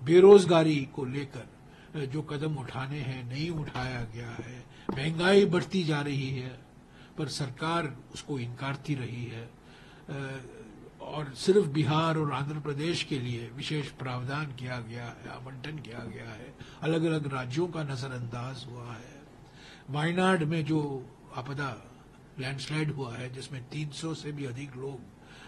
बेरोजगारी को लेकर जो कदम उठाने हैं नहीं उठाया गया है, महंगाई बढ़ती जा रही है पर सरकार उसको इनकारती रही है, और सिर्फ बिहार और आंध्र प्रदेश के लिए विशेष प्रावधान किया गया है, आवंटन किया गया है, अलग अलग राज्यों का नजरअंदाज हुआ है। वायनाड में जो आपदा लैंडस्लाइड हुआ है जिसमें 300 से भी अधिक लोग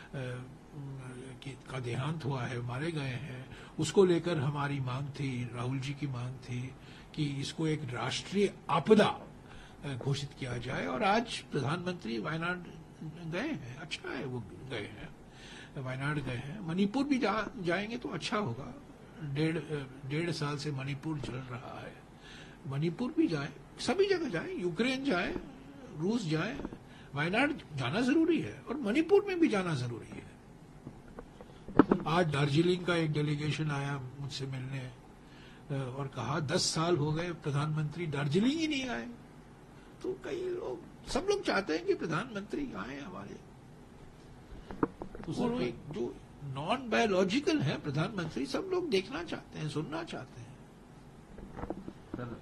का देहांत हुआ है, मारे गए हैं, उसको लेकर हमारी मांग थी, राहुल जी की मांग थी कि इसको एक राष्ट्रीय आपदा घोषित किया जाए। और आज प्रधानमंत्री वायनाड गए हैं, अच्छा है वो गए हैं, वायनाड गए हैं। मणिपुर भी जाएंगे तो अच्छा होगा, डेढ़ साल से मणिपुर जल रहा है, मणिपुर भी जाए, सभी जगह जाए, यूक्रेन जाए, रूस जाए, वायनाड जाना जरूरी है और मणिपुर में भी जाना जरूरी है। आज दार्जिलिंग का एक डेलीगेशन आया मुझसे मिलने और कहा 10 साल हो गए प्रधानमंत्री दार्जिलिंग ही नहीं आए। तो कई लोग, सब लोग चाहते हैं कि प्रधानमंत्री आए हमारे, तो जो नॉन बायोलॉजिकल है प्रधानमंत्री, सब लोग देखना चाहते हैं, सुनना चाहते हैं। सर,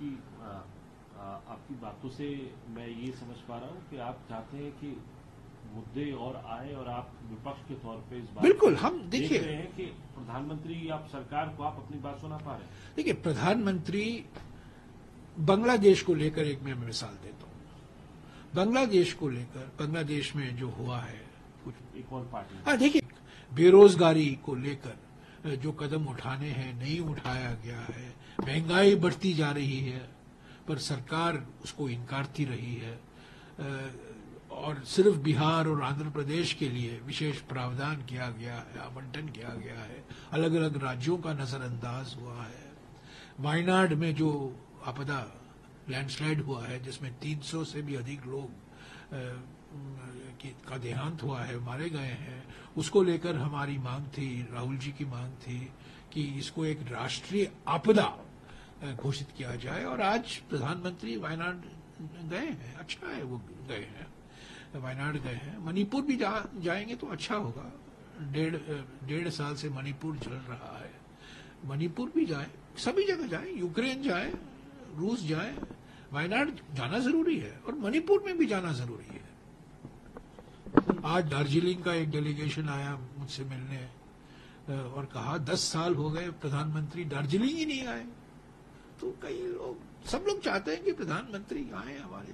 आपकी बातों से मैं ये समझ पा रहा हूँ कि आप चाहते हैं कि मुद्दे और आए और आप विपक्ष के तौर पे इस बात बिल्कुल, हम देखिए देख रहे हैं कि प्रधानमंत्री, आप सरकार को आप अपनी बात सुना पा रहे हैं। देखिए, प्रधानमंत्री बांग्लादेश को लेकर एक मैं मिसाल देता हूँ। बांग्लादेश को लेकर, बांग्लादेश में जो हुआ है कुछ, एक और पार्टी, हाँ देखिए, बेरोजगारी को लेकर जो कदम उठाने हैं नहीं उठाया गया है, महंगाई बढ़ती जा रही है पर सरकार उसको इनकारती रही है, और सिर्फ बिहार और आंध्र प्रदेश के लिए विशेष प्रावधान किया गया है, आवंटन किया गया है, अलग अलग राज्यों का नजरअंदाज हुआ है। वायनाड में जो आपदा लैंडस्लाइड हुआ है जिसमें 300 से भी अधिक लोग का देहांत हुआ है, मारे गए हैं, उसको लेकर हमारी मांग थी, राहुल जी की मांग थी कि इसको एक राष्ट्रीय आपदा घोषित किया जाए। और आज प्रधानमंत्री वायनाड गए हैं, अच्छा है वो गए हैं, वायनाड गए हैं। मणिपुर भी जाएंगे तो अच्छा होगा, डेढ़ साल से मणिपुर जल रहा है, मणिपुर भी जाए, सभी जगह जाए, यूक्रेन जाए, रूस जाए, वायनाड जाना जरूरी है और मणिपुर में भी जाना जरूरी है। आज दार्जिलिंग का एक डेलीगेशन आया मुझसे मिलने और कहा 10 साल हो गए प्रधानमंत्री दार्जिलिंग ही नहीं आए। तो कई लोग, सब लोग चाहते हैं कि प्रधानमंत्री आए हमारे,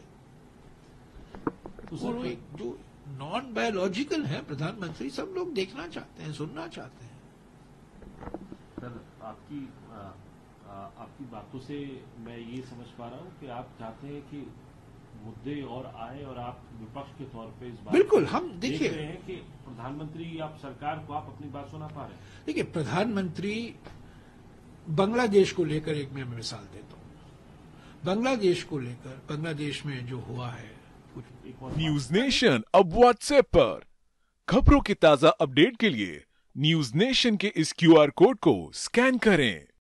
तो जो नॉन बायोलॉजिकल है प्रधानमंत्री, सब लोग देखना चाहते हैं, सुनना चाहते हैं। सर, आपकी बातों से मैं ये समझ पा रहा हूँ कि आप चाहते हैं कि मुद्दे और आए और आप विपक्ष के तौर पे इस बात बिल्कुल, हम देख रहे हैं कि प्रधानमंत्री, आप सरकार को आप अपनी बात सुना पा रहे हैं। देखिए, प्रधानमंत्री बांग्लादेश को लेकर एक मैं मिसाल देता हूँ। बांग्लादेश को लेकर, बांग्लादेश में जो हुआ है कुछ, न्यूज नेशन अब व्हाट्सएप पर खबरों की ताजा अपडेट के लिए न्यूज नेशन के इस QR कोड को स्कैन करें।